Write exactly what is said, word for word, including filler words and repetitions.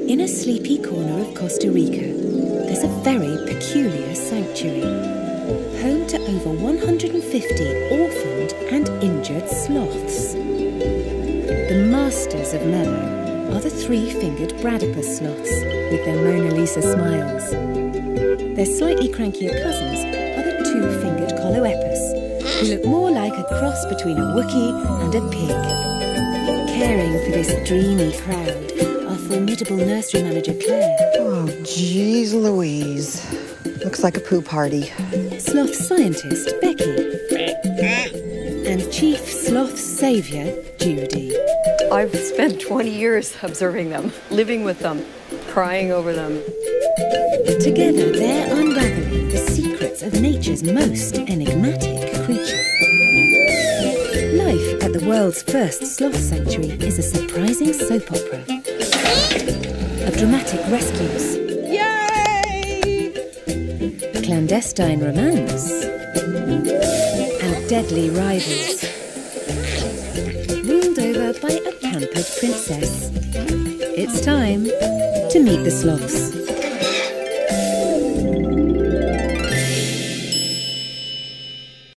In a sleepy corner of Costa Rica, there's a very peculiar sanctuary, home to over one hundred fifty orphaned and injured sloths. The masters of mellow are the three-fingered bradipus sloths with their Mona Lisa smiles. Their slightly crankier cousins are the two-fingered coloepus, who look more like a cross between a Wookiee and a pig. Caring for this dreamy crowd are formidable nursery manager Claire. Oh, geez Louise. Looks like a poo party. Sloth scientist Becky. And chief sloth saviour Judy. I've spent twenty years observing them, living with them, crying over them. Together they're unravelling the secrets of nature's most enigmatic creature. Life at the world's first sloth sanctuary is a surprising soap opera of dramatic rescues. Yay! Clandestine romance and deadly rivals, ruled over by a pampered princess. It's time to meet the sloths.